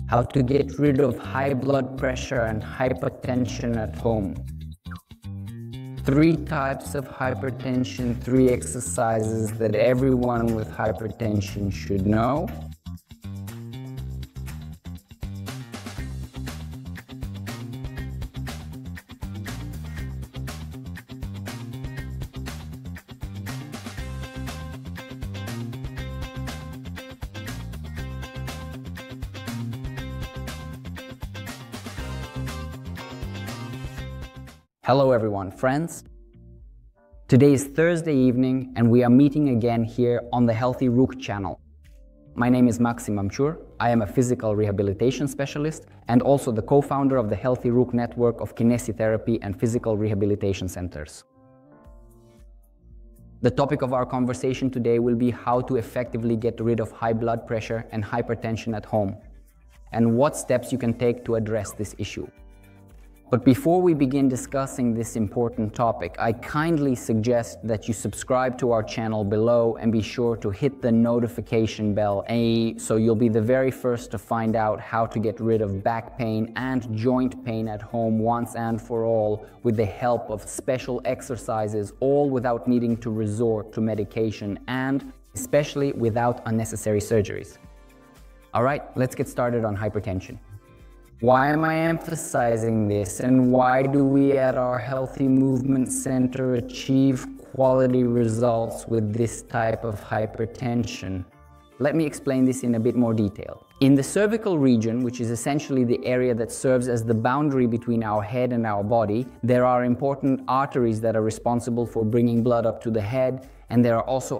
How to get rid of high blood pressure and hypertension at home. 3 types of hypertension, 3 exercises that everyone with hypertension should know. Hello everyone, friends. Today is Thursday evening and we are meeting again here on the Healthy Rook channel. My name is Maxim Mamchur. I am a physical rehabilitation specialist and also the co-founder of the Healthy Rook network of kinesiotherapy and physical rehabilitation centers. The topic of our conversation today will be how to effectively get rid of high blood pressure and hypertension at home, and what steps you can take to address this issue. But before we begin discussing this important topic, I kindly suggest that you subscribe to our channel below and be sure to hit the notification bell so you'll be the very first to find out how to get rid of back pain and joint pain at home once and for all with the help of special exercises, all without needing to resort to medication and especially without unnecessary surgeries. All right, let's get started on hypertension. Why am I emphasizing this, and why do we at our Healthy Movement Center achieve quality results with this type of hypertension? Let me explain this in a bit more detail. In the cervical region, which is essentially the area that serves as the boundary between our head and our body, there are important arteries that are responsible for bringing blood up to the head, and there are also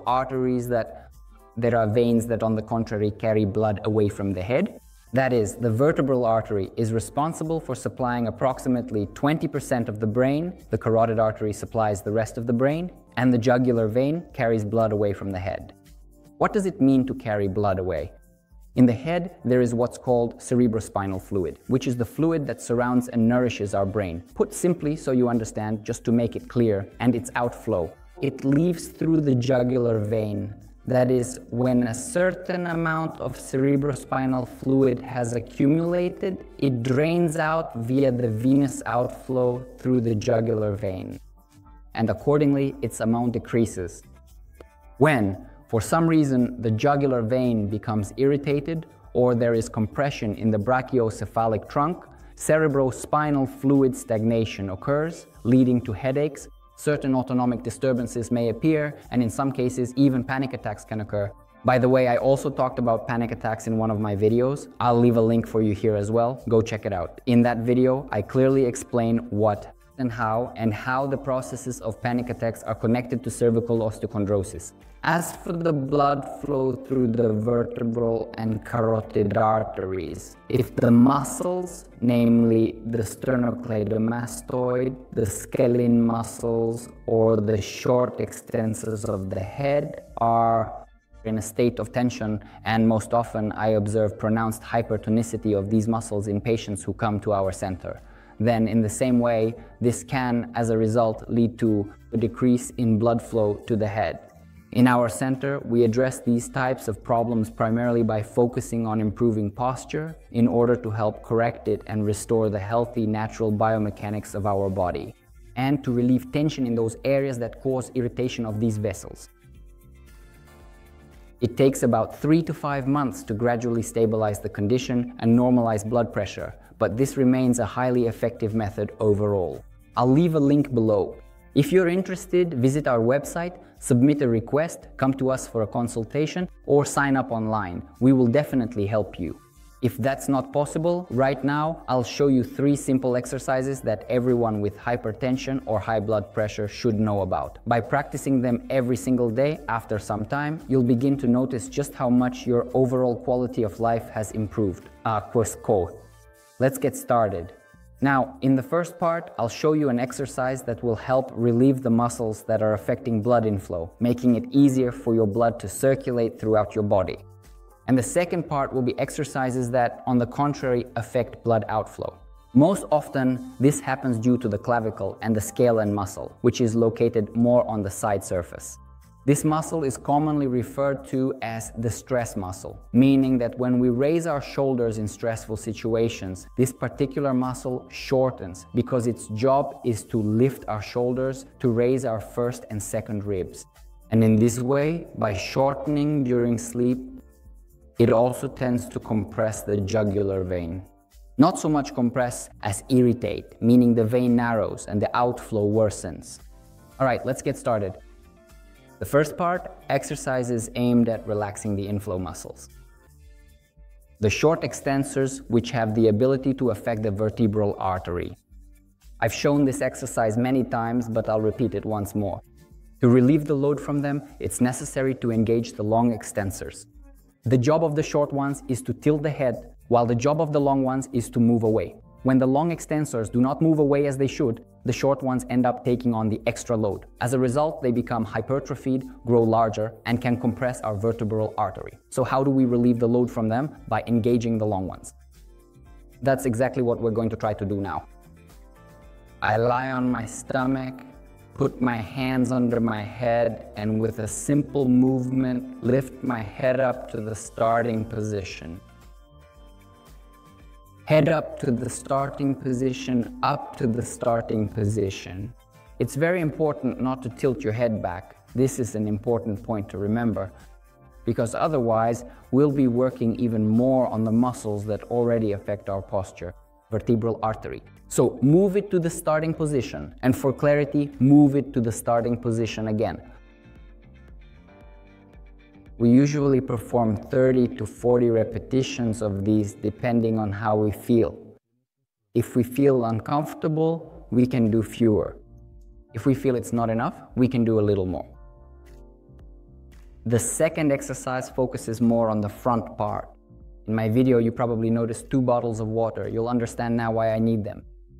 there are veins that, on the contrary, carry blood away from the head. That is, the vertebral artery is responsible for supplying approximately 20% of the brain, the carotid artery supplies the rest of the brain, and the jugular vein carries blood away from the head. What does it mean to carry blood away? In the head, there is what's called cerebrospinal fluid, which is the fluid that surrounds and nourishes our brain. Put simply, so you understand, just to make it clear, and it's outflow. It leaves through the jugular vein. That is, when a certain amount of cerebrospinal fluid has accumulated, it drains out via the venous outflow through the jugular vein, and accordingly its amount decreases. When, for some reason, the jugular vein becomes irritated or there is compression in the brachiocephalic trunk, cerebrospinal fluid stagnation occurs, leading to headaches. Certain autonomic disturbances may appear, and in some cases, even panic attacks can occur. By the way, I also talked about panic attacks in one of my videos. I'll leave a link for you here as well. Go check it out. In that video, I clearly explain what and how the processes of panic attacks are connected to cervical osteochondrosis. As for the blood flow through the vertebral and carotid arteries, if the muscles, namely the sternocleidomastoid, the scalene muscles, or the short extensors of the head are in a state of tension, and most often I observe pronounced hypertonicity of these muscles in patients who come to our center, then in the same way, this can, as a result, lead to a decrease in blood flow to the head. In our center, we address these types of problems primarily by focusing on improving posture in order to help correct it and restore the healthy, natural biomechanics of our body, and to relieve tension in those areas that cause irritation of these vessels. It takes about 3 to 5 months to gradually stabilize the condition and normalize blood pressure, but this remains a highly effective method overall. I'll leave a link below. If you're interested, visit our website, submit a request, come to us for a consultation, or sign up online. We will definitely help you. If that's not possible, right now, I'll show you 3 simple exercises that everyone with hypertension or high blood pressure should know about. By practicing them every single day, after some time, you'll begin to notice just how much your overall quality of life has improved. Quote. Let's get started. Now, in the first part, I'll show you an exercise that will help relieve the muscles that are affecting blood inflow, making it easier for your blood to circulate throughout your body. And the second part will be exercises that, on the contrary, affect blood outflow. Most often, this happens due to the clavicle and the scalene muscle, which is located more on the side surface. This muscle is commonly referred to as the stress muscle, meaning that when we raise our shoulders in stressful situations, this particular muscle shortens because its job is to lift our shoulders to raise our first and second ribs. And in this way, by shortening during sleep, it also tends to compress the jugular vein. Not so much compress as irritate, meaning the vein narrows and the outflow worsens. All right, let's get started. The first part, exercises aimed at relaxing the inflow muscles. The short extensors, which have the ability to affect the vertebral artery. I've shown this exercise many times, but I'll repeat it once more. To relieve the load from them, it's necessary to engage the long extensors. The job of the short ones is to tilt the head, while the job of the long ones is to move away. When the long extensors do not move away as they should, the short ones end up taking on the extra load. As a result, they become hypertrophied, grow larger, and can compress our vertebral artery. So how do we relieve the load from them? By engaging the long ones. That's exactly what we're going to try to do now. I lie on my stomach, put my hands under my head, and with a simple movement, lift my head up to the starting position. Head up to the starting position, up to the starting position. It's very important not to tilt your head back. This is an important point to remember, because otherwise we'll be working even more on the muscles that already affect our posture, vertebral artery. So move it to the starting position, and for clarity, move it to the starting position again. We usually perform 30 to 40 repetitions of these depending on how we feel. If we feel uncomfortable, we can do fewer. If we feel it's not enough, we can do a little more. The second exercise focuses more on the front part. In my video, you probably noticed 2 bottles of water. You'll understand now why I need them.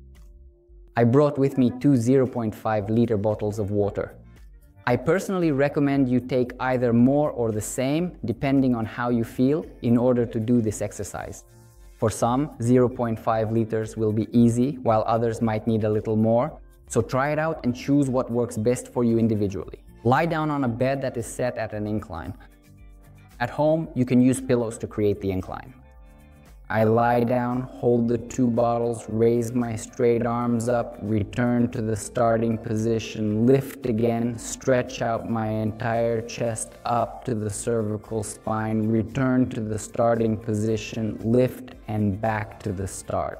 I brought with me 2 0.5 liter bottles of water. I personally recommend you take either more or the same, depending on how you feel, in order to do this exercise. For some, 0.5 liters will be easy, while others might need a little more. So try it out and choose what works best for you individually. Lie down on a bed that is set at an incline. At home, you can use pillows to create the incline. I lie down, hold the 2 bottles, raise my straight arms up, return to the starting position, lift again, stretch out my entire chest up to the cervical spine, return to the starting position, lift and back to the start.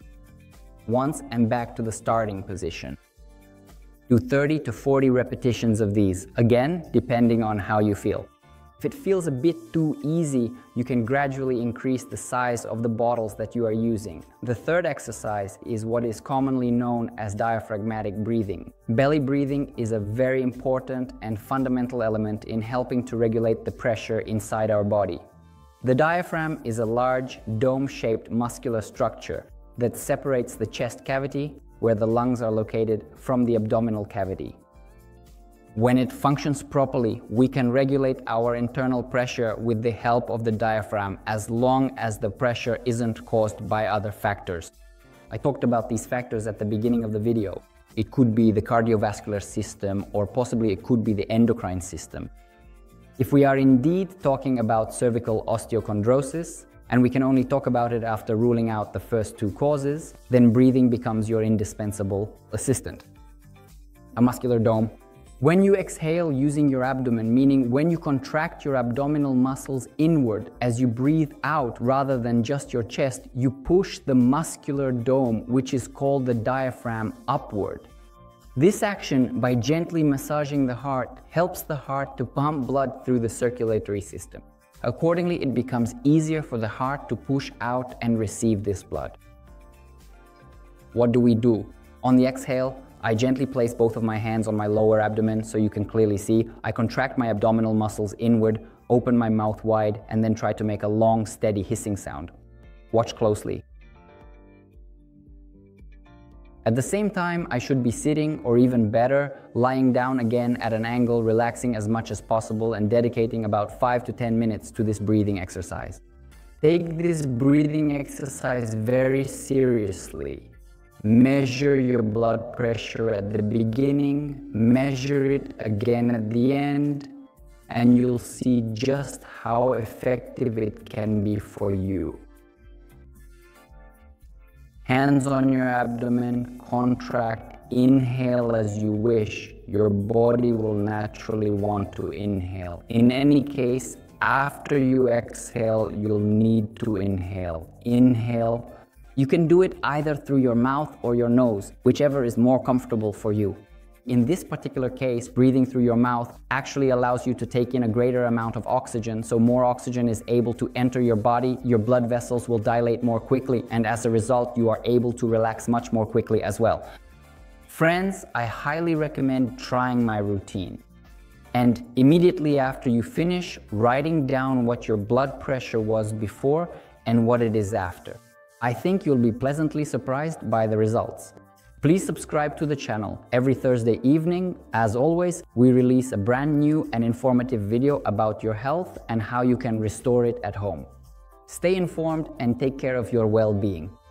Once and back to the starting position. Do 30 to 40 repetitions of these, again, depending on how you feel. If it feels a bit too easy, you can gradually increase the size of the bottles that you are using. The third exercise is what is commonly known as diaphragmatic breathing. Belly breathing is a very important and fundamental element in helping to regulate the pressure inside our body. The diaphragm is a large, dome-shaped muscular structure that separates the chest cavity, where the lungs are located, from the abdominal cavity. When it functions properly, we can regulate our internal pressure with the help of the diaphragm, as long as the pressure isn't caused by other factors. I talked about these factors at the beginning of the video. It could be the cardiovascular system, or possibly it could be the endocrine system. If we are indeed talking about cervical osteochondrosis, and we can only talk about it after ruling out the first 2 causes, then breathing becomes your indispensable assistant. A muscular dome. When you exhale using your abdomen, meaning when you contract your abdominal muscles inward as you breathe out rather than just your chest, you push the muscular dome, which is called the diaphragm, upward. This action, by gently massaging the heart, helps the heart to pump blood through the circulatory system. Accordingly, it becomes easier for the heart to push out and receive this blood. What do we do? On the exhale, I gently place both of my hands on my lower abdomen so you can clearly see. I contract my abdominal muscles inward, open my mouth wide, and then try to make a long, steady hissing sound. Watch closely. At the same time, I should be sitting, or even better, lying down again at an angle, relaxing as much as possible and dedicating about 5 to 10 minutes to this breathing exercise. Take this breathing exercise very seriously. Measure your blood pressure at the beginning, measure it again at the end, and you'll see just how effective it can be for you. Hands on your abdomen, contract, inhale as you wish. Your body will naturally want to inhale. In any case, after you exhale, you'll need to inhale. Inhale. You can do it either through your mouth or your nose, whichever is more comfortable for you. In this particular case, breathing through your mouth actually allows you to take in a greater amount of oxygen, so more oxygen is able to enter your body, your blood vessels will dilate more quickly, and as a result, you are able to relax much more quickly as well. Friends, I highly recommend trying my routine. And immediately after you finish, writing down what your blood pressure was before and what it is after. I think you'll be pleasantly surprised by the results. Please subscribe to the channel. Every Thursday evening, as always, we release a brand new and informative video about your health and how you can restore it at home. Stay informed and take care of your well-being.